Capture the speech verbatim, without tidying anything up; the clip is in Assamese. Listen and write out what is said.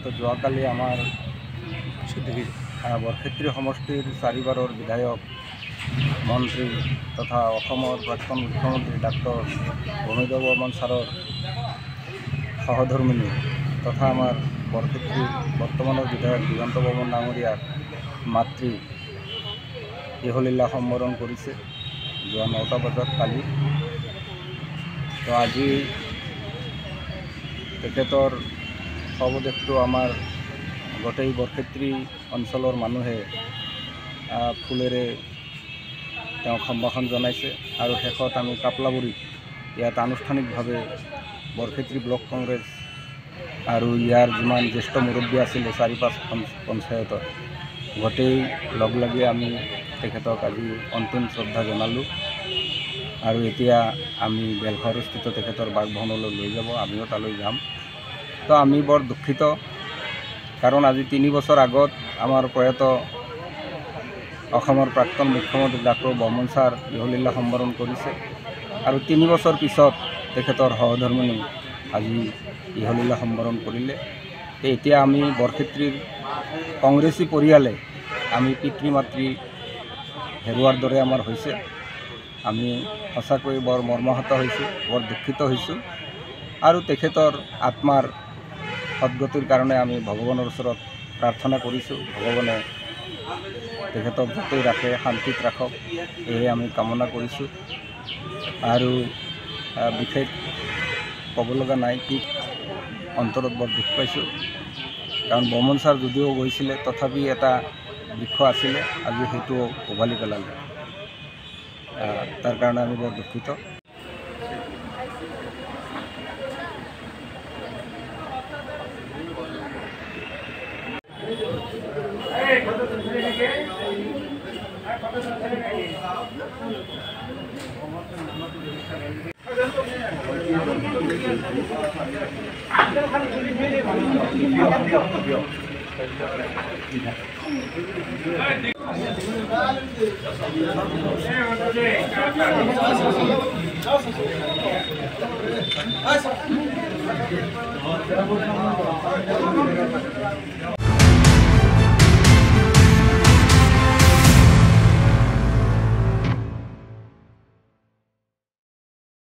তো যোৱাকালি আমাৰ বৰক্ষেত্ৰী সমষ্টিৰ চাৰিবাৰৰ বিধায়ক মন্ত্ৰী তথা অসমৰ প্ৰাক্তন মুখ্যমন্ত্ৰী ডাক্তৰ ভূমিদেৱ বৰ্মন ছাৰৰ সহধৰ্মিনী তথা আমাৰ বৰক্ষেত্ৰীৰ বৰ্তমানৰ বিধায়ক দিগন্ত বৰ্মন ডাঙৰীয়াৰ মাতৃ ইহলীলা সম্বৰণ কৰিছে যোৱা নটা বজাত কালি। তো আজি তেখেতৰ শৱদেহটো আমাৰ গোটেই বৰক্ষেত্ৰী অঞ্চলৰ মানুহে ফুলেৰে তেওঁক সম্ভাষণ জনাইছে আৰু শেষত আমি কাপলাবুৰীত ইয়াত আনুষ্ঠানিকভাৱে বৰক্ষেত্ৰী ব্লক কংগ্ৰেছ আৰু ইয়াৰ যিমান জ্যেষ্ঠ মুৰব্বী আছিলে চাৰি পাঁচ পঞ্চায়তৰ গোটেই লগ লাগি আমি তেখেতক আজি অন্তিম শ্ৰদ্ধা জনালোঁ আৰু এতিয়া আমি বেলঘৰস্থিত তেখেতৰ বাসভৱনলৈ লৈ যাব, আমিও তালৈ যাম। তো আমি বৰ দুখিত, কাৰণ আজি তিনি বছৰ আগত আমাৰ প্ৰয়াত অসমৰ প্ৰাক্তন মুখ্যমন্ত্ৰী ডাক্তৰ বৰ্মন ছাৰ ইহলীলা সম্বৰণ কৰিছে আৰু তিনি বছৰ পিছত তেখেতৰ সহধৰ্মিনী আজি ইহলীলা সম্বৰণ কৰিলে। এতিয়া আমি বৰক্ষেত্ৰীৰ কংগ্ৰেছী পৰিয়ালে আমি পিতৃ মাতৃ হেৰুৱাৰ দৰে আমাৰ হৈছে। আমি সঁচাকৈ বৰ মৰ্মাহত হৈছোঁ, বৰ দুখিত হৈছোঁ আৰু তেখেতৰ আত্মাৰ সদ্গতিৰ কাৰণে আমি ভগৱানৰ ওচৰত প্ৰাৰ্থনা কৰিছোঁ। ভগৱানে তেখেতক য'তেই ৰাখে শান্তিত ৰাখক, এয়ে আমি কামনা কৰিছোঁ। আৰু বিশেষ ক'ব লগা নাই, কি অন্তৰত বৰ দুখ পাইছোঁ, কাৰণ বৰ্মন ছাৰ যদিও গৈছিলে তথাপি এটা বৃক্ষ আছিলে, আজি সেইটো উভালি পেলালে। তাৰ কাৰণে আমি বৰ দুখিত।